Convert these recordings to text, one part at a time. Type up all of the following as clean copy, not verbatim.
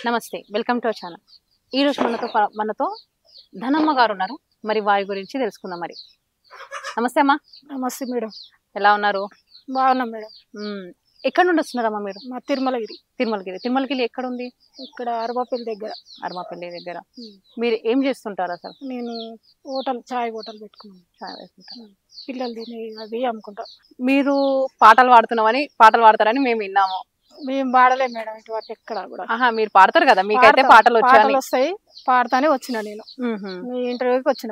నమస్తే, welcome to our channel. ఈరోజు మనతో ధనమ్మ గారు ఉన్నారు. మరి వారి గురించి తెలుసుకుందాం. మరి నమస్తే అమ్మా. నమస్తే మేడం. ఎలా ఉన్నారు? బాగున్నాం మేడం. ఎక్కడ నుండి వస్తున్నారమ్మా మీరు? మా తిరుమలగిరి. తిరుమలగిరి ఎక్కడ ఉంది? ఇక్కడ అరబాపల్లి దగ్గర. అరమాపల్లి దగ్గర. మీరు ఏం చేస్తుంటారు అసలు? నేను చాయ్ హోటల్ పెట్టుకున్నాను. చాయ్ వేసుకుంటాను. పిల్లలు తిని అది అమ్ముకుంటా. మీరు పాటలు పాడతారని మేము విన్నాము. మేము పాడలేము మేడం ఇటువంటి ఎక్కడ కూడా. మీరు పాడతారు కదా, మీకైతే పాటలు వస్తాయి. పాడతానే వచ్చిన నేను. మీ ఇంటర్వ్యూకి వచ్చిన.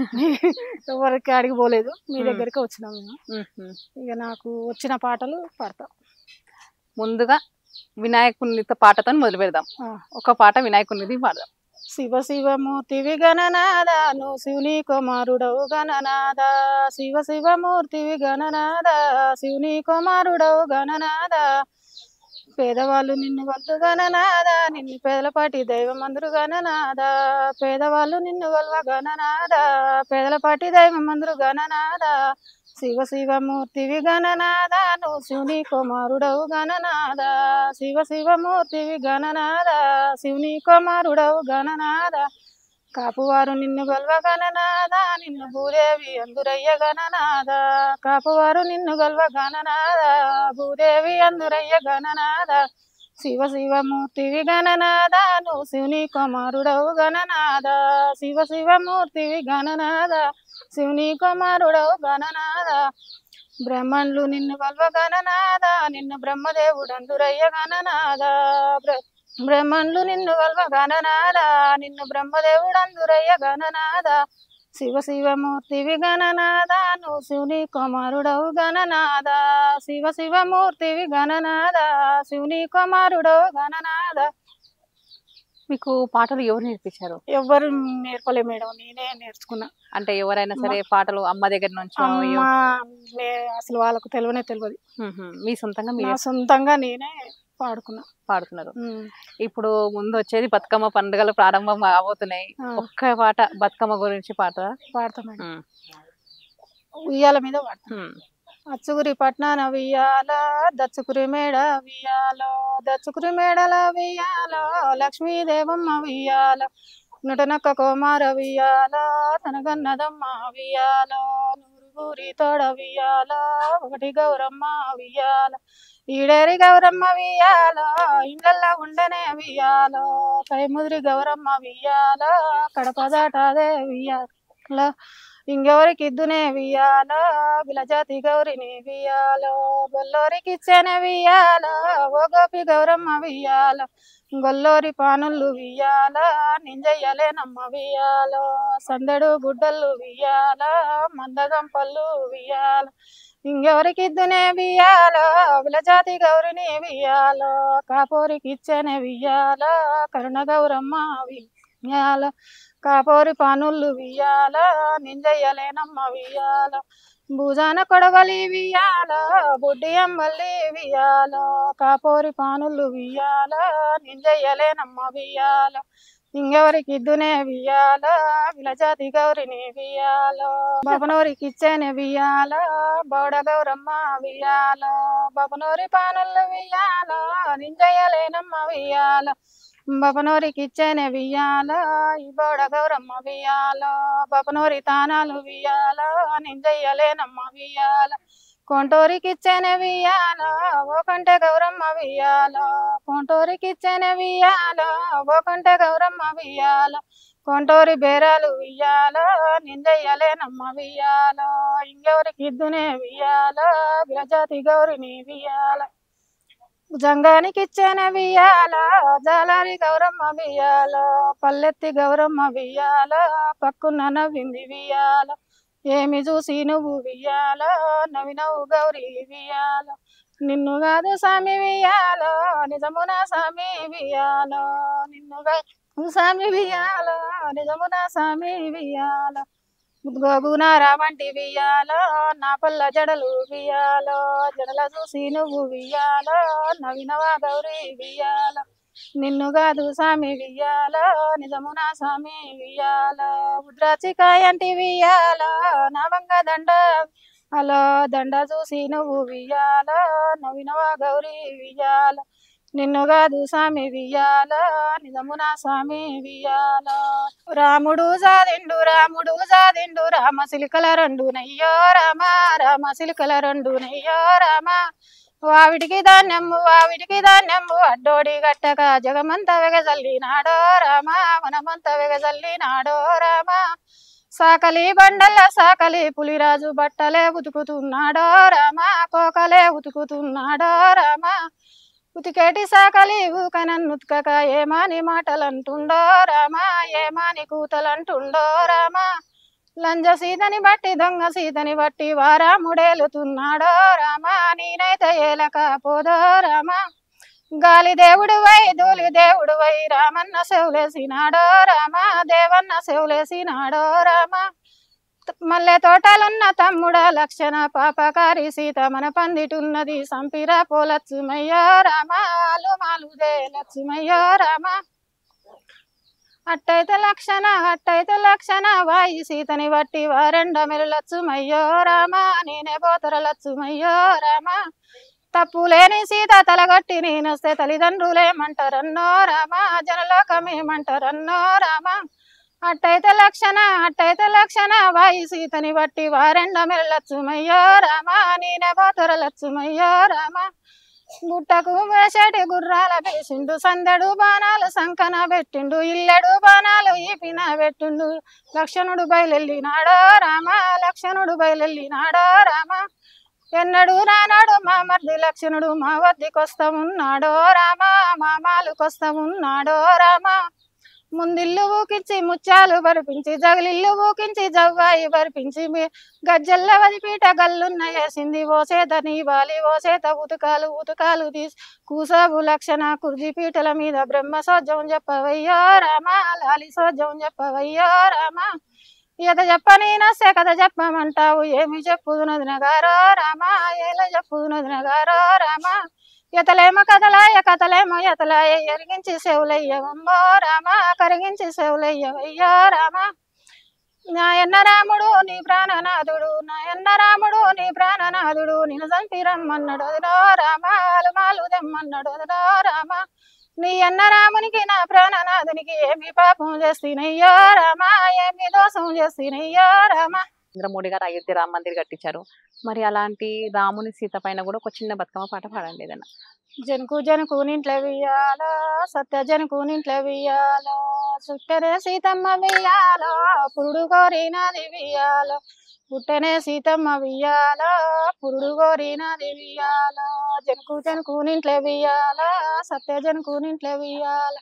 ఎవరికి అడిగి పోలేదు, మీ దగ్గరికి వచ్చినా మేము. ఇక నాకు వచ్చిన పాటలు పాడతా. ముందుగా వినాయకునితో పాటతో మొదలు పెడదాం. ఒక పాట వినాయకునిది పాడదాం. శివ శివమూర్తివి గణనాద, నువ్వు శివుని కుమారుడవు గణనాద. శివ శివమూర్తివి గణనాద, శివుని కుమారుడవు గణనాద. పేదవాళ్ళు నిన్ను వల్లు గణనాద, నిన్ను పేదలపాటి దైవమందురు గణనాద. పేదవాళ్ళు నిన్ను వల్వ గణనాద, పేదలపాటి దైవమందురు గణనాద. శివ శివమూర్తివి గణనాద, నువ్వు శివుని కుమారుడవు గణనాద. శివ శివమూర్తివి గణనాద, శివుని కుమారుడవు గణనాద. కాపువారు నిన్ను గల్వ గణనాద, నిన్ను భూదేవి అందురయ్య గణనాద. కాపువారు నిన్ను గల్వ గణనాద, భూదేవి అందురయ్య గణనాద. శివ శివమూర్తివి గణనాద, నువ్వు శివుని కుమారుడవు గణనాద. శివ శివమూర్తివి గణనాద, శివుని కుమారుడవు గణనాద. బ్రహ్మణులు నిన్ను గల్వ గణనాద, నిన్ను బ్రహ్మదేవుడు అందురయ్య గణనాద. బ్రహ్మణులు నిన్ను గల్వ గణనాద, నిన్ను బ్రహ్మదేవుడు అందురయ్య గణనాద. శివ శివమూర్తివి గణనాద, నువ్వు శివుని కుమారుడవు గణనాద. శివ శివమూర్తివి గణనాద, శివుని కుమారుడవు గణనాద. మీకు పాటలు ఎవరు నేర్పించారు? ఎవరు నేర్పలే మేడం, నేనే నేర్చుకున్నా. అంటే ఎవరైనా సరే పాటలు అమ్మ దగ్గర నుంచి? అసలు వాళ్ళకు తెలియనే తెలియదు. మీ సొంతంగా నేనే పాడుతున్నారు. ఇప్పుడు ముందు వచ్చేది బతుకమ్మ పండుగలు ప్రారంభం అవబోతున్నాయి. ఒక్క పాట బతుకమ్మ గురించి పాడతా మేడం. ఉయ్యాల మీద పాడతా. అచ్చుగురి పట్నాన వియ్యాల, దచ్చుకురి మేడ వియ్యాల. దచ్చుకురి మేడల వియ్యాల, లక్ష్మీదేవమ్మ వియ్యాల. నుటనక్క కుమార వియ్యాల, తనగన్నదమ్మ వియ్యాల. నూరుగురి తోడ వియ్యాల, ఒకటి గౌరమ్మ వియ్యాల. ఈడేరి గౌరమ్మ వియ్యాల, ఇండ్లల్లో ఉండనే వియ్యాల. కైముదిరి గౌరమ్మ వియ్యాల, కడప దాటాదే వియ్యాల. ఇంకెవరికి ఇద్దునే వియ్యాల, విలజాతి గౌరిని వియ్యాల. గొల్లోరికి ఇచ్చేనే వియ్యాల, ఓ గోపి గౌరమ్మ వియ్యాల. గొల్లోరి పానుళ్ళు వియ్యాల, నింజయ్యలేనమ్మ వియ్యాల. సందడు గుడ్డలు వియ్యాల, మందగంపళ్ళు వియ్యాల. ఇంకెవరికి ఇద్దునే వియ్యాల, విలజాతి గౌరిని వియ్యాల. కాపోరికి ఇచ్చేనే వియ్యాల, కరుణ గౌరమ్మ వియ్యాల. కాపోరి పానుళ్ళు వియ్యాల, నింజయ్యలేనమ్మ వియ్యాల. భూజాన కొడవలి వియ్యాల, బుడ్డి అమ్మల్లి వియ్యాల. కాపోరి పానుళ్ళు వియ్యాల, నింజయ్యలేనమ్మ వియ్యాల. ఇంకెవరికి ఇద్దునే వియ్యాల, విలజాతి గౌరిని వియ్యాల. బబనోరికి ఇచ్చేనే వియ్యాల, బౌడ గౌరమ్మ వియ్యాల. బబనోరి పానుళ్ళు వియ్యాల, నింజయ్యలేనమ్మ వియ్యాల. బబనోరికి ఇచ్చేనే వియ్యాల, ఈ బౌడ గౌరమ్మ వియ్యాల. బబనోరి తానాలు వియ్యాల, నింజయ్యలేనమ్మ వియ్యాల. కొంటోరికి ఇచ్చేనే వియ్యాల, ఓ కంటే గౌరమ్మ వియ్యాల. కొంటోరికి ఇచ్చేనే వియ్యాల, ఓ కంటే గౌరమ్మ వియ్యాల. కొంటోరి బేరాలు వియ్యాల, నింజయ్యలేనమ్మ వియ్యాల. ఇంకెవరికి ఇద్దునే వియ్యాల, విలజాతి గౌరిని వియ్యాల. జంగానికి ఇచ్చేనే వియ్యాల, జాలారి గౌరమ్మ వియ్యాల. పల్లెత్తి గౌరమ్మ వియ్యాల, పక్కున నవ్వింది వియ్యాల. ఏమి చూసి నువ్వు వియ్యాల, నవ్వినవు గౌరీ వియ్యాల. నిన్ను కాదు సామి వియ్యాల, నిజమున సామి వియ్యాల. నిన్ను కాదు సామి వియ్యాల, నిజమున సామి వియ్యాల. గోగునార వంటి వియ్యాల, నా పల్ల జడలు వియ్యాల. జడల చూసి నువ్వు వియ్యాల, నవ్వినవా గౌరీ వియ్యాల. నిన్ను కాదు సామి వియ్యాల, నిజమున సామి వియ్యాల. ఉద్రాచికాయంటి వియ్యాల, నా వంగ దండ అలా దండ చూసి నువ్వు వియ్యాల, నవ్వినవా గౌరీ వియ్యాల. నిన్ను కాదు సామి వియ్యాలో నిజమున సామి వియ్యాలో రాముడు జాదిండు రామ సిలికల రెండు నయ్యో రామ రామ సిలికల రెండు నయ్యో రామ వావిడికి ధాన్యము అడ్డోడి గట్టక జగమంత వెగజల్లినాడో రామ వనమంత వెగజల్లినాడో రామ సాకలి బండల్ల సాకలి పులిరాజు బట్టలే ఉతుకుతున్నాడో రామ కోకలే ఉతుకుతున్నాడో రామ ఉతికేటి సాకలి ఊకనన్నుతకక ఏమాని మాటలంటుండో రామ ఏమాని కూతలంటుండో రామ లంజ సీతని బట్టి దొంగ సీతని బట్టి వారాముడేలుతున్నాడో రామ నేనైతే ఏలక పోదో రామ గాలి దేవుడువై ధూళి దేవుడువై రామన్న సెవులేసినాడో రామ దేవన్న సెవులేసినాడో రామ మల్లె తోటలున్న తమ్ముడ లక్షణ పాపకారి సీత మన పందిటున్నది సంపిరా పోలచ్చుమయ్యో రామ ఆలు మాలుదే లక్ష్మయ్యో రామ అట్టయితే లక్షణ వాయి సీతని బట్టి వారెండ మెరులచ్చుమయ్యో రామ నేనే పోతరలచ్చుమయ్యో రామ తప్పు లేని సీత తలగట్టి నేనొస్తే తల్లిదండ్రులేమంటారన్నో రామ జనలోకమేమంటారన్నో రామ అట్టయితే లక్షణ వాయి సీతని బట్టి వారెండ మెరులచ్చుమయ్యో రామ నేనే పోతరలచ్చుమయ్యో రామ గుట్టకు వేసేటి గుర్రాల వేసిండు సందెడు బాణాలు సంకన పెట్టిండు ఇల్లెడు బాణాలు ఈపిన పెట్టిండు లక్షణుడు బయలెళ్ళినాడో రామ లక్షణుడు బయలెళ్ళినాడో రామ ఎన్నడు రానాడు మా మర్ది లక్షణుడు మా వద్దకొస్తా ఉన్నాడో రామ మామాలుకొస్తా ఉన్నాడో రామ ముందిల్లు ఊకించి ముత్యాలు బరిపించి జగలిల్లు ఊకించి జవ్వాయి బరిపించి గజ్జల్ల వదిపీట గల్లున్న వేసింది ఓ చేత నీవాలి ఓ చేత ఉతుకాలు తీసి కూసాబు లక్షణ కుర్జీ పీటల మీద బ్రహ్మ సోజ్యం చెప్పవయ్యో రామ లాలి సోజ్యం చెప్పవయ్యో రామ ఈత చెప్పనీనొస్తే కథ చెప్పమంటావు ఏమి చెప్పుదునది నగారో రామ ఏల చెప్పుదునది నగారో రామ ఎతలేమో కథలేమో ఎతలాయ ఎరిగించి సెవులయ్యవమ్మో రామ కరిగించి సెవులయ్యవయ్యో రామ నాయన్న రాముడు నీ ప్రాణనాథుడు నిన్ను చంపి రమ్మన్నాడు అదినో రామ అలుమాలు దెమ్మన్నాడు అదినో రామ నీ అన్న రామునికి నా ప్రాణనాథునికి ఏమి పాపం చేస్తేనయ్యో రామ ఏమి దోషం చేస్తేనయ్యో రామ నరేంద్ర మోడీ గారు అయోధ్య రామ మందిర్ కట్టించారు. మరి అలాంటి రాముని సీత పైన కూడా ఒక చిన్న బతుకమ్మ పాట పాడండి ఏదైనా. జనకు నింట్ల వియ్యాలో సత్య జనకు నింట్ల వియ్యాలో చుట్టనే సీతమ్మ వియ్యాలో పురుడు కోరినది వియ్యాలో పుట్టనే సీతమ్మ వియ్యాలో పురుడు కోరినది వియ్యాలో జనకు నింట్ల వియ్యాలో సత్య జనకు నింట్ల వియ్యాలో.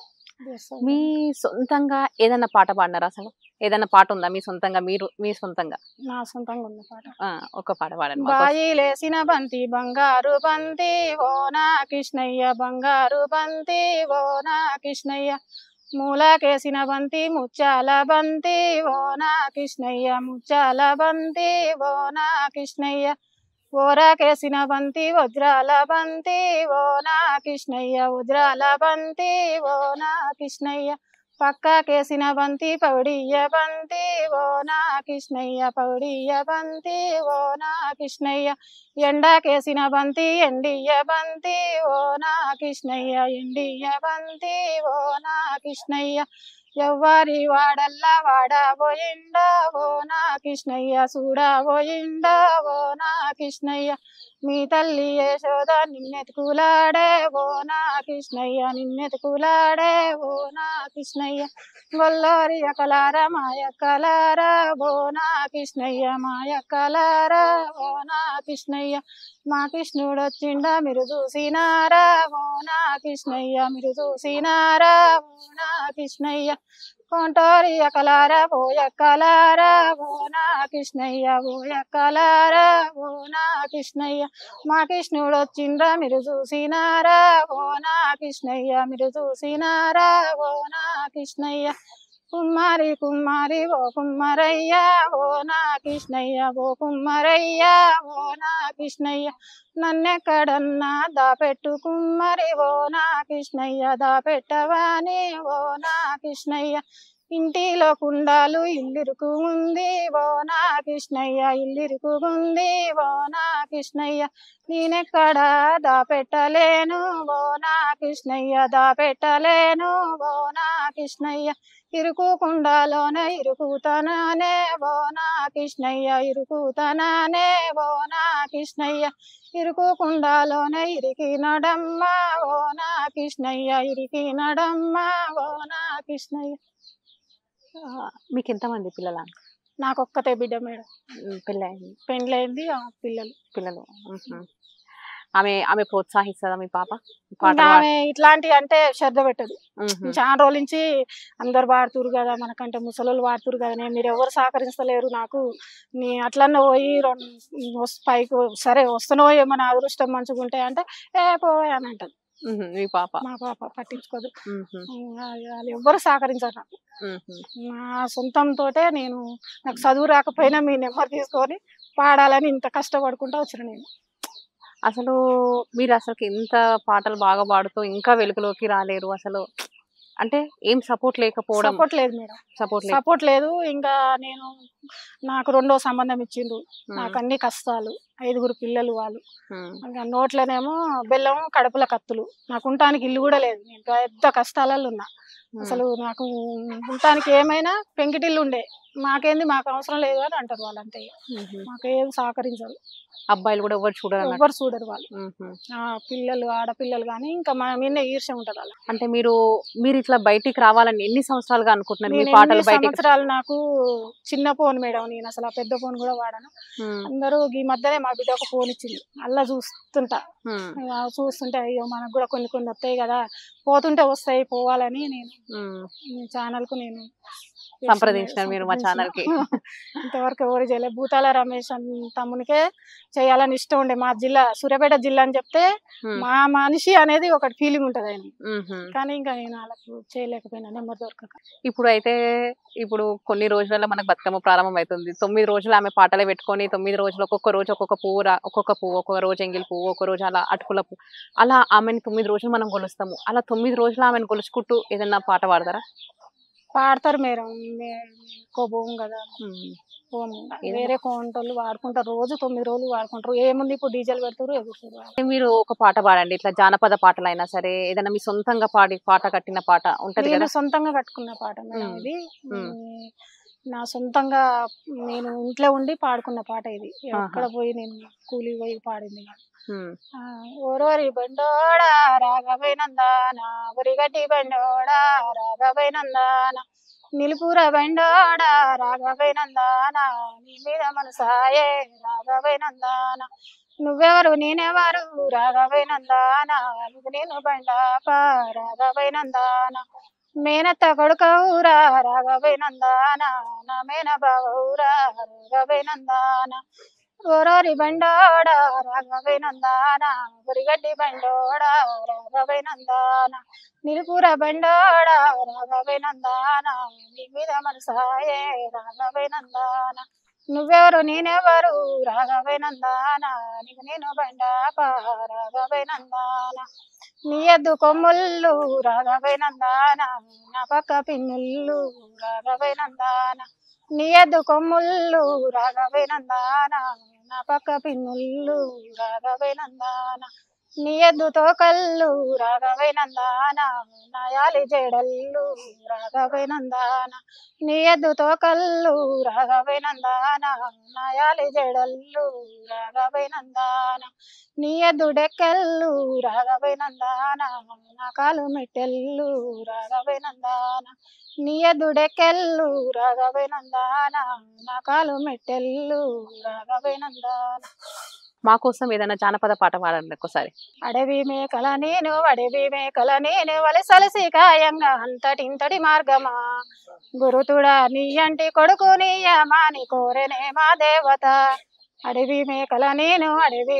మీ సొంతంగా ఏదైనా పాట పాడినారా? అసలు ఏదైనా పాట ఉందా మీ సొంతంగా? మీ సొంతంగా? నా సొంతంగా ఉన్న పాట ఒక పాట పాడండి. బాయి లేసిన బంతి బంగారు బంతి ఓ నా కృష్ణయ్య బంగారు బంతి ఓ నా కృష్ణయ్య మూలకేసిన బంతి ముచ్చాల బంతి ఓ నా కృష్ణయ్య ముచ్చాల బంతి ఓ నా కృష్ణయ్య ఓరాకేసిన బంతి వజ్రాల బంతి ఓ నా కృష్ణయ్య వజ్రాల బంతి ఓ నా కృష్ణయ్య పక్కకేసిన బంతి పౌడియ్య బంతి ఓ నా కృష్ణయ్య పౌడియ్య బంతి ఓ నా కృష్ణయ్య ఎండాకేసిన బంతి ఎండియ్య బంతి ఓ నా కృష్ణయ్య ఎండియ్య బంతి ఓ నా కృష్ణయ్య ఎవ్వరి వాడల్లా వాడబోయిండో ఓ నా కృష్ణయ్య చూడబోయిండో ఓ నా కృష్ణయ్య మీ తల్లి యశోద నిన్నెతుకులాడే ఓ నా కృష్ణయ్య నిన్నెతుకులాడే ఓ నా కృష్ణయ్య గొల్లోరి అకలారా మాయక్కలారా ఓ నా కృష్ణయ్య మాయక్కలారా ఓ నా కృష్ణయ్య మా కృష్ణుడు వచ్చిండా మీరు చూసినారా ఓ నా కృష్ణయ్య మీరు చూసినారా ఓ నా కృష్ణయ్య కొంటోరి అకలారా పోయక్కలారా ఓ నా కృష్ణయ్య పోయక్కలారా ఓ నా కృష్ణయ్య మా కృష్ణుడు వచ్చిండ్రా మీరు చూసినారా ఓ నా కృష్ణయ్య మీరు చూసినారా ఓ నా కృష్ణయ్య కుమ్మారి కుమ్మారి ఓ కుమ్మరయ్య ఓ నా కృష్ణయ్య ఓ కుమ్మరయ్య ఓ నా కృష్ణయ్య నన్నెక్కడన్నా దాపెట్టు కుమ్మరి ఓ నా కృష్ణయ్య దాపెట్టవాని ఓ నా కృష్ణయ్య ఇంటిలో కుండాలు ఇల్లిరుకు ఉంది ఓ నా కృష్ణయ్య ఇల్లిరుకు ఉంది ఓ నా కృష్ణయ్య నేనెక్కడా దాపెట్టలేను ఓ నా కృష్ణయ్య దాపెట్టలేను ఓ నా కృష్ణయ్య ఇరుకు కుండలోనే ఇరుకుతనానే ఓ నా కృష్ణయ్య ఇరుకుతనానే ఓ నా కృష్ణయ్య ఇరుకు కుండలోనే ఇరికినడమ్మ ఓ నా కృష్ణయ్య ఇరికినడమ్మ ఓ నా కృష్ణయ్య. మీకు ఎంతమంది పిల్లలు? నాకు ఒక్కతే బిడ్డ మేడం. పెళ్ళయింది? పెండ్లైంది, పిల్లలు. ఆమె ప్రోత్సహిస్తుందా మీ పాప? ఆమె ఇట్లాంటి అంటే శ్రద్ధ పెట్టదు. చాలా రోజుల నుంచి అందరు వాడుతురు కదా, మనకంటే ముసలోళ్ళు వాడుతురు కదా, మీరు ఎవరు సహకరించలేరు నాకు, నీ అట్లన్నా పోయి పైకి సరే వస్తున్నావో ఏమో నా అదృష్టం మంచిగా ఉంటాయి అంటే పోయి అని అంటది మీ పాప. మా పాప పట్టించుకోదు. వాళ్ళు ఎవ్వరు సహకరించారు నాకు. నా సొంతంతో నాకు చదువు రాకపోయినా మీ నెంబర్ తీసుకొని పాడాలని ఇంత కష్టపడుకుంటా వచ్చిన నేను. అసలు మీరు ఇంత పాటలు బాగా పాడుతూ ఇంకా వెలుగులోకి రాలేరు అసలు అంటే ఏం సపోర్ట్ లేకపోవడం? సపోర్ట్ లేదు మేడం, సపోర్ట్ లేదు. ఇంకా నాకు రెండో సంబంధం ఇచ్చిండ్రు, నాకు అన్ని కష్టాలు, 5 పిల్లలు వాళ్ళు. ఇంకా నోట్లనేమో బెల్లం, కడుపుల కత్తులు, నాకు ఉండటానికి ఇల్లు కూడా లేదు, నేను పెద్ద కష్టాలలో ఉన్నా. అసలు నాకు ఉండటానికి ఏమైనా పెంకిటిల్లు ఉండే, మాకేంది మాకు అవసరం లేదు అని అంటారు వాళ్ళంతే, మాకేం సహకరించరు. అబ్బాయిలు కూడా ఎవరు చూడరు వాళ్ళు. పిల్లలు ఆడపిల్లలు కానీ ఇంకా మా మీద ఈర్ష్య ఉంటది వాళ్ళ. అంటే మీరు ఇట్లా బయటికి రావాలని ఎన్ని సంవత్సరాలుగా అనుకుంటున్నారు? సంవత్సరాలు. నాకు చిన్న ఫోన్ మేడం, నేను అసలు ఆ పెద్ద ఫోన్ కూడా వాడను. అందరూ ఈ మధ్యనే మా బిడ్డ ఒక ఫోన్ ఇచ్చింది, అలా చూస్తుంటే అయ్యో మనకు కూడా కొన్ని వస్తాయి కదా, పోతుంటే వస్తాయి పోవాలని నేను ఛానల్ కు సంప్రదించారు మీరు మా ఛానల్ కి. ఇంతవరకు ఎవరు చేయలేదు. భూతాల రమేష్ తమ్మునికే చేయాలని ఇష్టం ఉండే, మా జిల్లా సూర్యాపేట జిల్లా అని చెప్తే మా మనిషి అనేది ఒకటి ఫీలింగ్ ఉంటది ఆయన, కానీ ఇంకా నేను వాళ్ళకు చేయలేకపోయినా నెంబర్ దొరకక. ఇప్పుడు కొన్ని రోజులలో మనకు బతుకమ్మ ప్రారంభం అవుతుంది. 9 రోజులు ఆమె పాటలే పెట్టుకొని 9 రోజులు ఒక్కొక్క రోజు ఒక్కొక్క పువ్వు, ఒక్కొక్క రోజు ఎంగిలి పువ్వు, ఒక్క రోజు అలా అటుకుల పువ్వు, అలా ఆమెను 9 రోజులు మనం కొలుస్తాము. అలా 9 రోజులు ఆమెను కొలుచుకుంటూ ఏదన్నా పాట పాడతారా? పాడతారు మేడం, పోం కదా, వేరే కోంటోళ్ళు వాడుకుంటారు, రోజు 9 రోజులు వాడుకుంటారు. ఏముంది ఇప్పుడు డీజెల్ పెడతారు, ఎగురుతారు. మీరు ఒక పాట పాడండి, ఇట్లా జానపద పాటలు అయినా సరే, ఏదైనా మీ సొంతంగా పాట కట్టిన పాట ఉంటది కదా? సొంతంగా కట్టుకున్న పాట మేడం ఇది, నా సొంతంగా నేను ఇంట్లో ఉండి పాడుకున్న పాట ఇది. ఎక్కడ పోయి నేను కూలి పోయి పాడింది కాదు. ఓరోరి బండోడా రాఘవైనందానా, ఒరిగడ్డి బండోడా రాఘవైనందానా, నిలుపుర బండోడా రాఘవైనందానా, నీ మీద మనసాయే రాఘవైనందానా, నువ్వెవరు నేనెవరు రాఘవైనందానా, నువ్వు నేను బండాప రాఘవైనందానా, మేనత్త కొడుకవురా రాఘవైనందానా, నా మేన బావవురా రాఘవైనందానా, ఓరోరి బండోడా రాఘవైనందానా, ఒరిగడ్డి బండోడా రాఘవైనందానా, నిలుపుర బండోడా రాఘవైనందానా, నీ మీద మనసాయే రాఘవైనందానా, నువ్వెవరు నేనెవరు రాఘవైనందానా, నీకు నేను బండాప రాఘవైనందానా, నీ ఎద్దు కొమ్ముళ్ళు రాఘవైనందానా, నా పక్క పిన్నుళ్ళు రాఘవైనందానా, నీ ఎద్దు కొమ్ముళ్ళు రాఘవైనందానా, నా పక్క పిన్నుళ్ళు రాఘవైనందానా, నీ ఎద్దు తోకళ్ళు రాఘవైనందానా, నా యాలి జడళ్ళు రాఘవైనందానా, నీ ఎద్దు తోకళ్ళు రాఘవైనందానా, నా యాలి జడళ్ళు రాఘవైనందానా, నీ ఎద్దు డెక్కళ్ళు రాఘవైనందానా, నా కాలు మెట్టెళ్ళు రాఘవైనందానా, నీ ఎద్దు డెక్కళ్ళు రాఘవైనందానా, నా కాలు మెట్టెళ్ళు రాఘవైనందానా. మా కోసం ఏదైనా జానపద పాట పాడండి ఒక్కసారి. అడవి మేకల నేను వలసలసి కాయంగా అంతటింతటి మార్గమా, గురుతుడా నీ అంటి కొడుకు నీయమా, నీ కోరెనే మా దేవత, అడవి మేకల నేను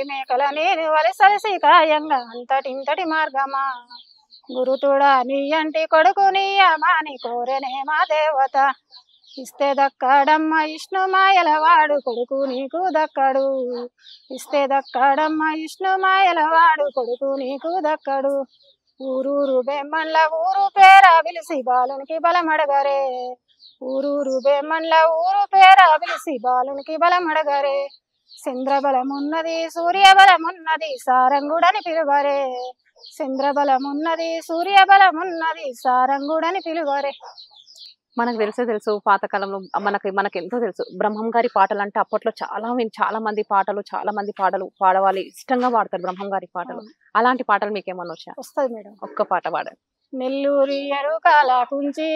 వలసలసి కాయంగా అంతటింతటి మార్గమా, గురుతుడా నీ అంటి కొడుకు నీయమా, నీ కోరెనే మా దేవత, ఇస్తే దక్కడమ్మ విష్ణు మాయలవాడు కొడుకు నీకు దక్కడు, ఇస్తే దక్కడమ్మ విష్ణు మాయలవాడు కొడుకు నీకు దక్కడు, ఊరూరు బెమ్మన్ల ఊరు పేర పిలిసి బాలునికి బలమడగరే, ఊరూరు బెమ్మన్ల ఊరు పేర పిలిసి బాలునికి బలమడగరే, చంద్రబలమున్నది సూర్యబలమున్నది సారంగుడని పిలువరే, చంద్రబలం ఉన్నది, సూర్యబలం ఉన్నది, సారంగుడని పిలువరే. మనకు తెలుసు పాతకాలంలో మనకి ఎంతో తెలుసు బ్రహ్మం గారి పాటలు అంటే అప్పట్లో చాలా మంది పాటలు పాడవాలి ఇష్టంగా పాడతారు బ్రహ్మం గారి పాటలు. అలాంటి పాటలు మీకేమన్నా వచ్చా? వస్తుంది మేడం. ఒక్క పాట పాడారు. నెల్లూరి ఎరుకాల కుంచి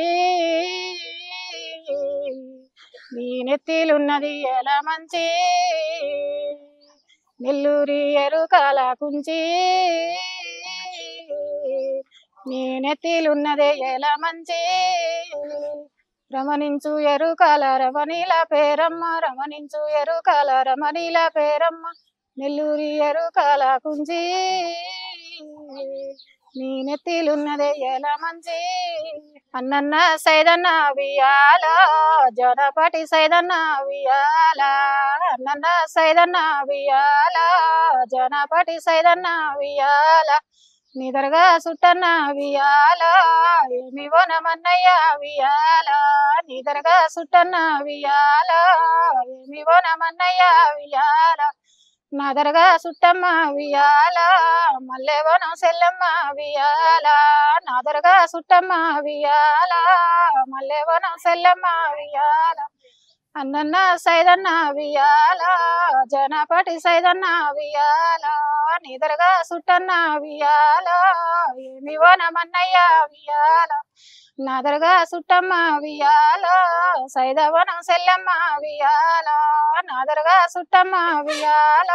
నీ నెత్తిలున్నది ఎలా మంచి, నెల్లూరి ఎరుకాల కుంచి నీ నెత్తిలున్నదే ఎలా మంచి, రమణించు ఎరుకాల రమణీల పేరమ్మ, రమణించు ఎరుకాల రమణీల పేరమ్మ, నెల్లూరి ఎరుకాల కుంచి నీ నెత్తిలున్నదే ఎలా మంచి. అన్నన్న సైదన్న వియాల, జనపటి సైదన్న వియాల, అన్నన్న సైదన్న వియాల, జనపటి సైదన్న వియాల, నిదరగా సుట్టన్న వియాల, ఏమి వనమన్నయ్య వియాల, నిదరగా సుట్టన్న వియాల, ఏమి వనమన్నయ్య వియాల, నాదరగా సుట్టమ్మ వియాల, మల్లెవనం సెల్లమ్మ వియాల, నాదరగా సుట్టమ్మ వియాల, మల్లెవనం సెల్లమ్మ వియాల, అన్నన్న సైదన్న వియాల, జనపటి సైదన్న వియాల, నిదరగా సుట్టన్న వియాల, ఏమి వనమన్నయ్య వియాల, నాదరగా సుట్టమ్మ వియాల, సైదవనం సెల్లమ్మ వియాల, నాదరగా సుట్టమ్మ వియాల,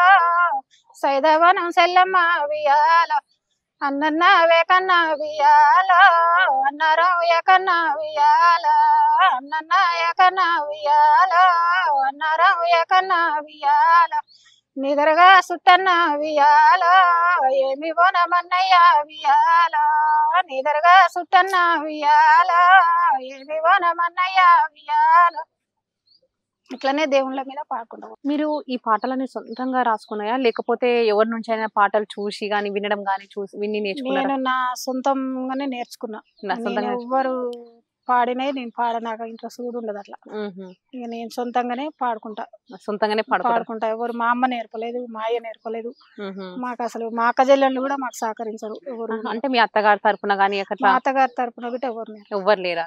సైదవనం సెల్లమ్మ వియాల, అన్నన్న వేకన్న వియాల, అన్నరం ఏకన్న వియాల, అన్నన్న ఏకన్న వియాల, అన్నరం ఏకన్న వియాల, నిదరగా సుట్టన్న వియాల, ఏమి వనమన్నయ్య వియాల, నిదరగా సుట్టన్న వియాల, ఏమి వనమన్నయ్య వియాల. ఇట్లనే దేవుళ్ళ మీద పాడుకుంటాం. మీరు ఈ పాటలని సొంతంగా రాసుకున్నాయా లేకపోతే ఎవరి నుంచి అయినా పాటలు చూసి గాని వినడం గాని విని నేర్చుకున్నారా? నేను నా సొంతంగానే నేర్చుకున్నా. ఎవ్వరు పాడినవి నేను పాడనాక ఇంట్రెస్ట్ కూడా ఉండదు అట్లా. ఇక నేను సొంతంగానే పాడుకుంటా. ఎవరు మా అమ్మ నేర్పలేదు, మా అయ్య నేర్పలేదు మాకు. అసలు మా అక్క చెల్లెళ్ళు కూడా మాకు సహకరించరు ఎవరు. అంటే మీ అత్తగారి తరపున గానీ మా అత్తగారి తరపున కూడా ఎవరు లేరా?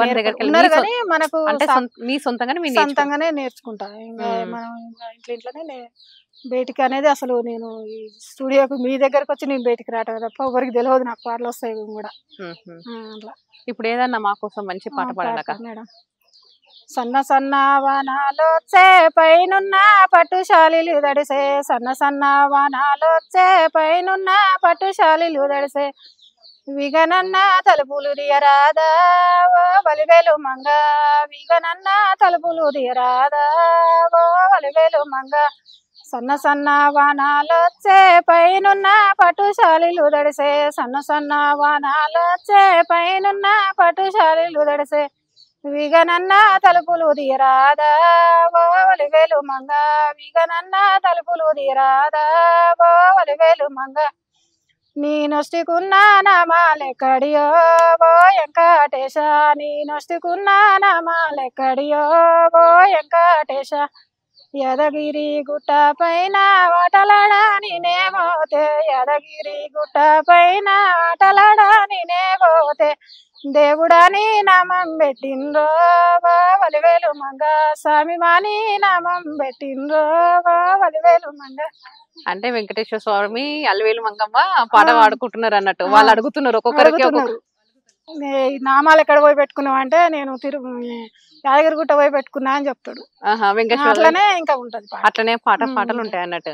మనకు సొంతంగానే నేర్చుకుంటా. ఇంకా మనం ఇంట్లోనే బయటికి అనేది అసలు నేను ఈ స్టూడియోకి మీ దగ్గరకు వచ్చి నేను బయటికి రావటం తప్ప ఎవరికి తెలియదు నాకు పాటలు వస్తాయి కూడా. అట్లా ఇప్పుడు ఏదన్నా మా కోసం మంచి పాట పాడాక మేడం. సన్న సన్న వానాలొచ్చే పైనున్న పట్టుశాలిలు దడిసే, సన్న సన్న వానాలొచ్చే పైనున్న పట్టుశాలిలు దడిసే, విగనన్న తలుపులు దియరాదా ఓ వలివేలు మంగ, విగనన్న తలుపులు దియరాదా ఓ వలివేలు మంగ, సన్న సన్న వానాలొచ్చే పైనున్న పట్టుశాలిలు దడిసే, సన్న సన్న వానాలొచ్చే పైనున్న పట్టుశాలిలు దడిసే, విగనన్న తలుపులు తీరాదా ఓ వలివేలు మంగ, విగనన్న తలుపులు తీరాదా ఓ వలివేలు మంగ, నేనొస్తుకున్న నామాలెక్కడియో ఓ వెంకటేశ, నేనొస్తుకున్న నామాలెక్కడియో ఓ వెంకటేశ, యాదగిరి గుట్ట పైన ఆటలాడా నేనేమోతే, యాదగిరి గుట్ట పైన ఆటలాడా నేనేమోతే, దేవుడాని నామం పెట్టిండ్రో వలివేలు మంగ, స్వామి మాని నామం పెట్టిండ్రో వలివేలు మంగ. అంటే వెంకటేశ్వర స్వామి అలివేలు మంగమ్మ పాట పాడుకుంటున్నారు అన్నట్టు. వాళ్ళు అడుగుతున్నారు ఒక్కొక్కరికి నామాలు ఎక్కడ పోయి పెట్టుకున్నావు అంటే నేను యాదగిరి గుట్ట పోయి పెట్టుకున్నా అని చెప్తాడు. అట్లనే ఇంకా ఉంటది, అట్లనే పాటలు ఉంటాయి అన్నట్టు.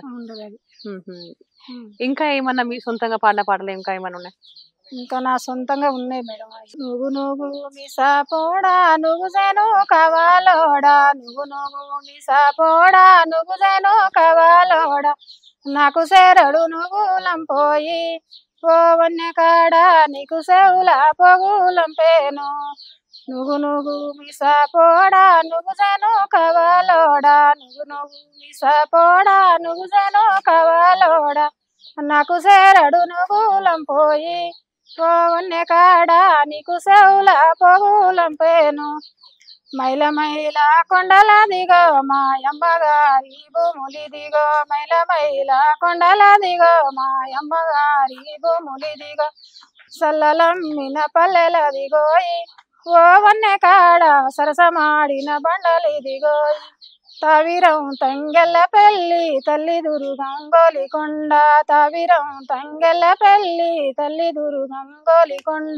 ఇంకా ఏమన్నా మీ సొంతంగా పాడిన పాటలు ఇంకా ఏమన్నా ఉన్నాయి? ఇంకా నా సొంతంగా ఉన్నాయి మేడం. నువ్వు నువ్వు మిసా పోడా నువ్వు జేను కవాలోడా, నువ్వు నువ్వు మిసా పోడా నువ్వు జేను కవాలోడా, నాకు సేరడు నువ్వు లంపోయి ఓ వన్య కాడ నీకు సేవుల పొగులంపేను, నువ్వు నువ్వు మిసా పోడా నువ్వు జేను కవాలోడా, నువ్వు నువ్వు మిసా పోడా నువ్వు జేను కవాలోడా, నాకు సేరడు నువ్వు లంపోయి ఓ వన్య కాడ నీకు సేవుల పొగులంపేను, మైల మైల కొండల దిగో మాయమ్మ గారి భూములి దిగో మైల మైల కొండల దిగో మాయమ్మ గారి భూములి దిగో సల్లలమ్మిన పల్లెల దిగోయి ఓ వన్నె కాడ సరసమాడిన బండలి దిగోయి తావిరం తంగెల్ల పెళ్ళి తల్లి దుర్గంగోలి కొండ తావిరం తంగెల్ల పెళ్ళి తల్లి దుర్గంగోలి కొండ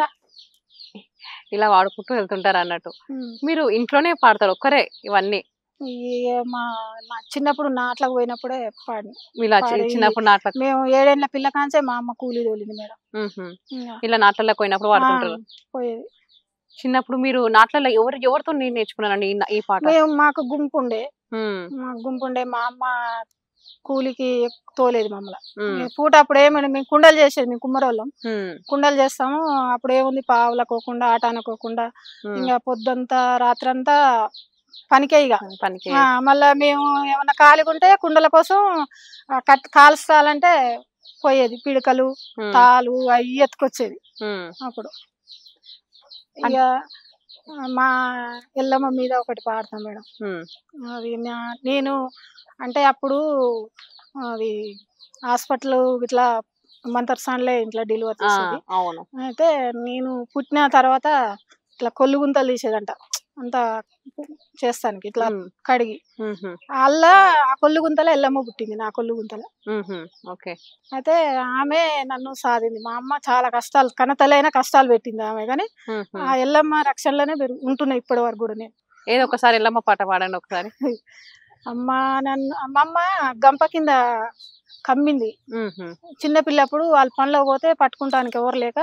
ఇలా వాడుకుంటూ వెళ్తుంటారు అన్నట్టు. మీరు ఇంట్లోనే పాడతారు ఒక్కరే ఇవన్నీ? మా మా చిన్నప్పుడు నాట్లకు పోయినప్పుడే పాడిన. ఇలా పాడి చిన్నప్పుడు నాట్ల మేము 7 ఏళ్ల పిల్ల కాంచే మా అమ్మ కూలీ తోలింది మేడం. ఇలా నాట్లలో పోయినప్పుడు వాడుతుంటారు. పోయేది. చిన్నప్పుడు మీరు నాట్లలో ఎవరితో నేను నేర్చుకున్నానండి ఈ పాట? మాకు గుంపు ఉండే మా అమ్మ కూలికి తోలేదు మమ్మల్ని. పూట అప్పుడు ఏమని మేము కుండలు చేసేది, మేము కుమ్మరోళ్ళం కుండలు చేస్తాము. అప్పుడు ఏముంది పావులకోకుండా ఆట అనుకోకుండా ఇంకా పొద్దంతా రాత్రంతా పనికే ఇక మళ్ళా మేము ఏమన్నా కాలిగుంటే కుండల కోసం కాల్చాలంటే పోయేది. పిడకలు తాలు అవి ఎత్తుకొచ్చేది. అప్పుడు ఇక మా ఎల్లమ్మ మీద ఒకటి పాడతాం మేడం. అది నేను అంటే అప్పుడు అది హాస్పిటల్ ఇట్లా మంతర్సాన్లే ఇంట్లో డెలివరీ చేసేది. అయితే నేను పుట్టిన తర్వాత ఇట్లా కొల్లు గుంతలు తీసేదంట అంత చేస్తానికి ఇట్లా కడిగి అల్లా ఆ కొల్లు గుంతల ఎల్లమ్మ పుట్టింది నా కొల్లు గుంతల. అయితే ఆమె నన్ను సాధింది. మా అమ్మ చాలా కష్టాలు కన్నతలైన కష్టాలు పెట్టింది ఆమె, కానీ ఆ ఎల్లమ్మ రక్షణలోనే ఉంటున్నాయి ఇప్పటి వరకు కూడా. నేను ఏదో ఒకసారి ఎల్లమ్మ పాట పాడండి ఒకసారి. అమ్మమ్మ గంప కింద కమ్మింది చిన్నపిల్లప్పుడు. వాళ్ళ పనిలో పోతే పట్టుకుంటానికి ఎవరు లేక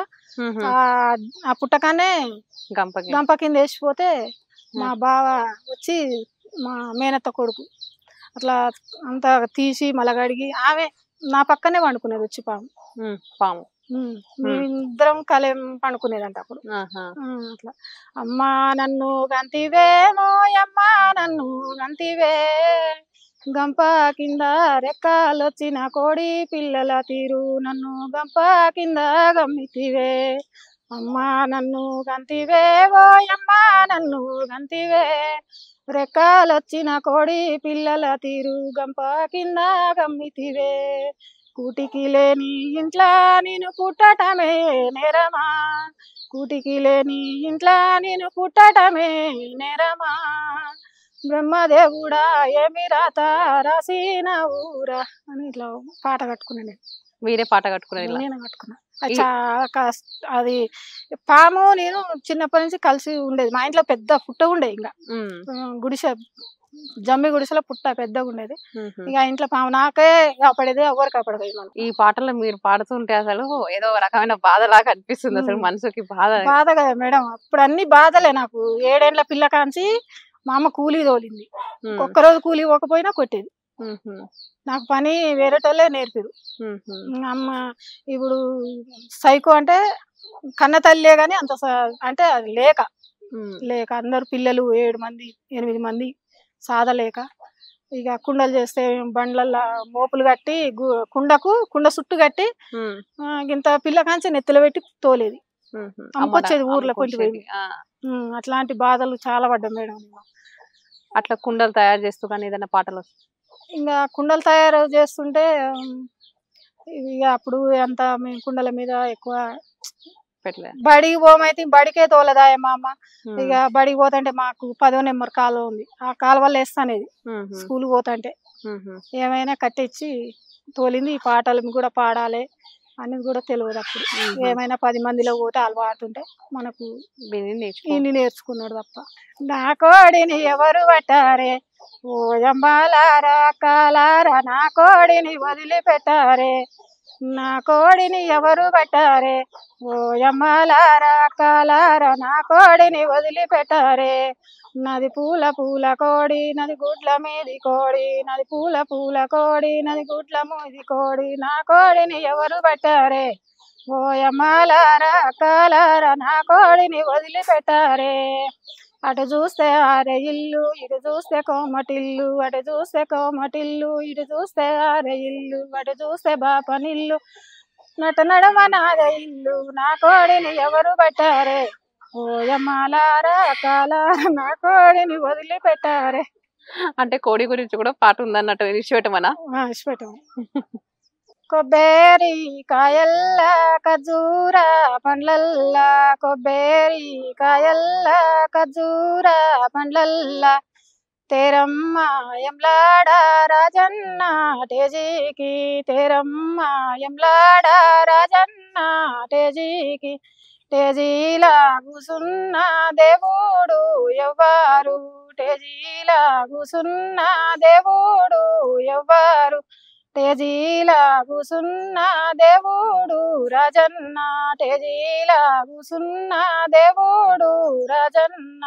ఆ పుట్టకానే గంప కింద వేసిపోతే మా బావ వచ్చి మా మేనత్త కొడుకు అట్లా అంతా తీసి మలగడిగి ఆమె నా పక్కనే పండుకునేది వచ్చి పాము మేమిద్దరం కలెం పండుకునేదంట అప్పుడు. అట్లా అమ్మా నన్ను గంతివే మోయమ్మా నన్ను గంతివే గంప కింద రెక్కలొచ్చిన కోడి పిల్లల తీరు నన్ను గంప కింద గమ్మితివే అమ్మా నన్ను గంతివే ఓయమ్మా నన్ను గంతివే రెక్కలొచ్చిన కోడి పిల్లల తీరు గంప కింద గమ్మితివే కూటికి లేని ఇంట్లో నేను పుట్టటమే నేరమా కూటికి లేని ఇంట్లో నేను పుట్టటమే నేరమా బ్రహ్మదేవుడా ఏమి రాత రాసిన ఊరా అని ఇట్లా పాట కట్టుకున్నాను. మీరే పాట కట్టుకున్నాను? నేను కట్టుకున్నా. అది పాము నేను చిన్నప్పటి నుంచి కలిసి ఉండేది. మా ఇంట్లో పెద్ద పుట్ట ఉండేది. ఇంకా గుడిసె జమ్మి గుడిసెలో పుట్ట పెద్దగా ఉండేది. ఇక ఇంట్లో పాము నాకే కాపాడేది, ఎవరికి కాపాడదు. ఈ పాటలో మీరు పాడుతుంటే అసలు ఏదో రకమైన బాధలాగా అనిపిస్తుంది. అసలు మనసుకి బాధ కదా మేడం. అప్పుడు అన్ని బాధలే. నాకు 7 ఏళ్ల పిల్ల కాంచి మా అమ్మ కూలీ తోలింది. ఒక్కరోజు కూలీ పోకపోయినా కొట్టేది. నాకు పని వేరేటోళ్ళే నేర్పిరు. అమ్మ ఇప్పుడు సైకో అంటే కన్న తల్లియే గాని అంత అంటే అది లేక అందరు పిల్లలు 7 మంది 8 మంది సాధలేక ఇక కుండలు చేస్తే బండ్లల్లో మోపులు కట్టి కుండ చుట్టు కట్టి ఇంత పిల్ల కాంచి నెత్తిలో పెట్టి తోలేది, అమ్ముకొచ్చేది ఊర్లో కొంచెం. అట్లాంటి బాధలు చాలా పడ్డాం మేడం. అట్లా కుండలు తయారు చేస్తూ కానీ ఏదైనా పాటలు ఇంకా కుండలు తయారు చేస్తుంటే ఇక అప్పుడు అంత మేము కుండల మీద ఎక్కువ బడికి పోమైతే బడికే తోలదాయ మా అమ్మ. ఇక బడికి పోతుంటే మాకు 10వ నెంబర్ కాలువ ఉంది. ఆ కాలువల్లో వేస్తానేది స్కూల్ పోతుంటే. ఏమైనా కట్టించి తోలింది. ఈ పాటలు కూడా పాడాలి అనేది కూడా తెలియదు అప్పుడు. ఏమైనా 10 మందిలో పోతే వాళ్ళు పాడుతుంటే మనకు ఇన్ని నేర్చుకున్నాడు తప్ప. నా కోడిని ఎవరు పట్టారే ఓ అమ్మాలారా కాలారా నా కోడిని వదిలిపెట్టారే నా కోడిని ఎవరు పట్టారే ఓ అమ్మాలారా కాలారా నా కోడిని వదిలిపెట్టారే నది పూల పూల కోడి నది గుడ్ల మీది కోడి నది పూల పూల కోడి నది గుడ్ల మీది కోడి నా కోడిని ఎవరు పట్టారే ఓ అమ్మాలారా కాలారా నా కోడిని వదిలిపెట్టారే అటు చూస్తే ఆరే ఇల్లు ఇటు చూస్తే కోమటిల్లు అటు చూస్తే కోమటిల్లు ఇటు చూస్తే ఆరే ఇల్లు అటు చూస్తే బాపనిల్లు నట నడమ నాదే ఇల్లు నా కోడిని ఎవరు పట్టారే ఓయమ్మలారా కాలారా నా కోడిని వదిలిపెట్టారే. అంటే కోడి గురించి కూడా పాట ఉందన్నట్టు విడిచిపెట్టమనా? ఇష్టపెట్టాము. కొబ్బరి కాయల్ల ఖర్జూర పండ్లల్ల, కొబ్బరి కాయల్ల ఖర్జూర పండ్లల్ల, తేరమ్మ ఎంలాడ రాజన్న టేజీకి, తేరమ్మ ఎంలాడ రాజన్న టేజీకి, టేజీలా కూసున్న దేవుడు ఎవ్వారు, టేజీలా కూసున్న దేవుడు ఎవ్వారు, టేజీలా కూసున్న దేవుడు రాజన్న, టేజీలా కూసున్న దేవుడు రాజన్న,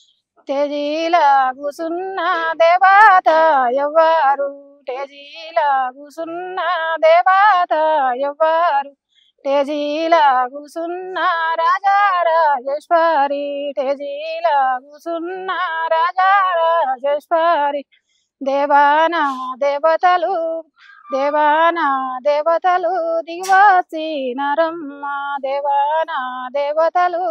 టేజీలా కూసున్న దేవత ఎవ్వారు, టేజీలా కూసున్న దేవత ఎవ్వారు, టేజీలా కూసున్న రాజా రాజేశ్వరి, టేజీలా కూసున్న రాజా రాజేశ్వరి, దేవాన దేవతలు దేవాన దేవతలు దిగివచ్చినారమ్మ, దేవాన దేవతలు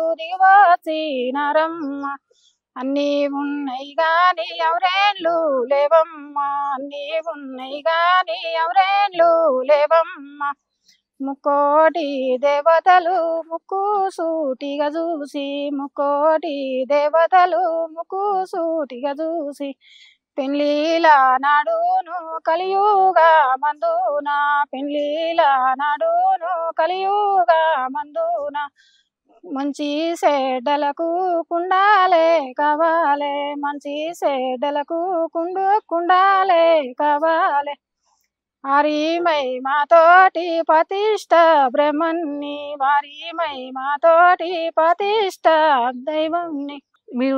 దిగివచ్చినారమ్మ, అన్నీ ఉన్నాయి గాని ఎవరేళ్ళు లేవమ్మా, అన్నీ ఉన్నాయి గాని ఎవరేళ్ళు లేవమ్మా, ముక్కోటి దేవతలు ముక్కు సూటిగా చూసి, ముక్కోటి దేవతలు ముక్కు సూటిగా చూసి, పెళ్ళిళ్ళ నాడును కలియుగ మందున, పెళ్ళిళ్ళ నాడును కలియుగ మందున, మంచి చెడ్డలకు కుండాలే కావాలే, మంచి చెడ్డలకు కుండాలే కావాలే, వారిమై మాతోటి ప్రతిష్ట బ్రహ్మన్ని, వారిమై మాతోటి ప్రతిష్ట దైవంని. మీరు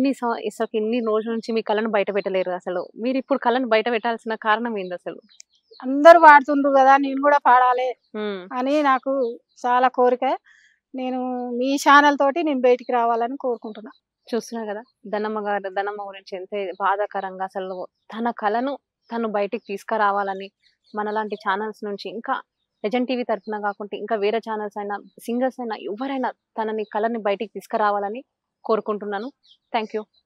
ఇన్ని రోజుల నుంచి మీ కళను బయట పెట్టలేరు అసలు. మీరు ఇప్పుడు కళను బయట పెట్టాల్సిన కారణం ఏంది అసలు? అందరూ పాడుతుండ్రు కదా, నేను కూడా పాడాలి హ్మ్. అని నాకు చాలా కోరిక. నేను మీ ఛానల్ తోటి నేను బయటికి రావాలని కోరుకుంటున్నా. చూస్తున్నారు కదా ధనమ్మ గురించి ఎంత బాధాకరంగా అసలు తన కళను తను బయటికి తీసుకురావాలని మనలాంటి ఛానల్స్ నుంచి, ఇంకా లెజెండ్ టీవీ తరఫున కాకుండా ఇంకా వేరే ఛానల్స్ అయినా, సింగర్స్ అయినా, ఎవరైనా తనని కళని బయటికి తీసుకురావాలని కోరుకుంటున్నాను. Thank you.